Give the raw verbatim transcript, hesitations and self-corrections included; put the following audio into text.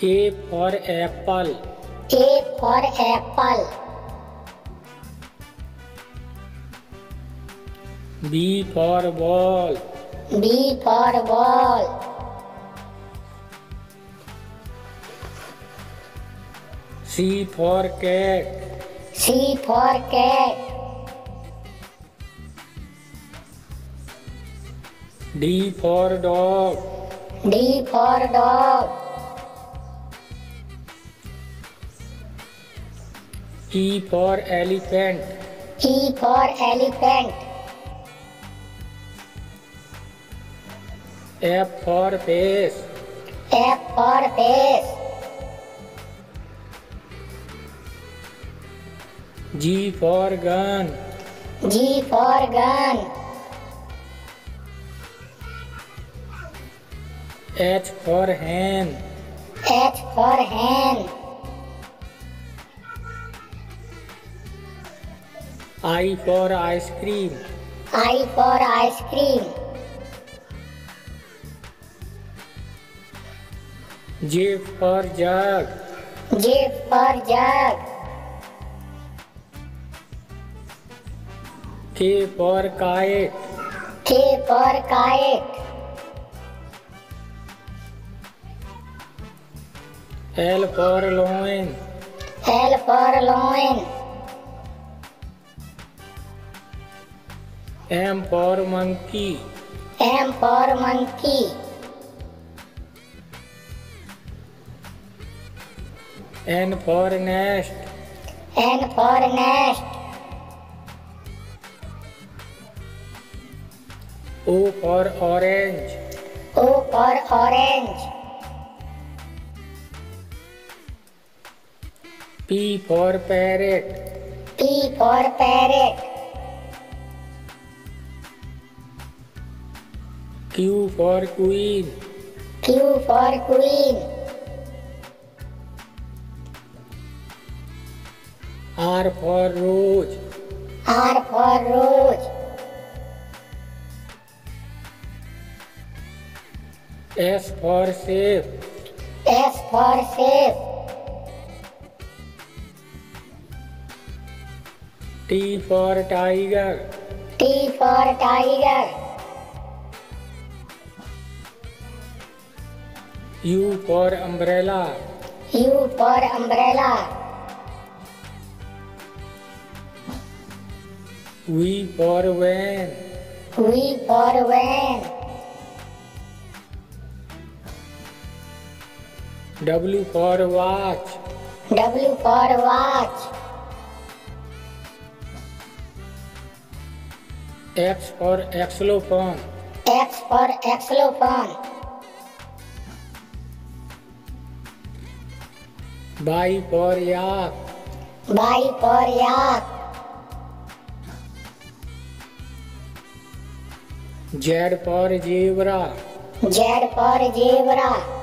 A for apple. A for apple. B for ball. B for ball. C for cat. C for cat. D for dog. D for dog. E for elephant. E for elephant. F for face. F for face. G for gun. G for gun. H for hen. H for hen. I for ice cream. I for ice cream. J for jug. J for jug. K for kite. K for kite. L for loin. L for loin. M for monkey. M for monkey. N for nest. N for nest. O for orange. O for orange. P for parrot. P for parrot. Q for queen. Q for queen. R for rose. R for rose. S for safe. S for safe. T for tiger. T for tiger. U for umbrella. U for umbrella. V for van. V for van. W for watch. W for watch. X for xylophone. X for xylophone. Y for yak. Y for yak. Z for zebra. Z for zebra.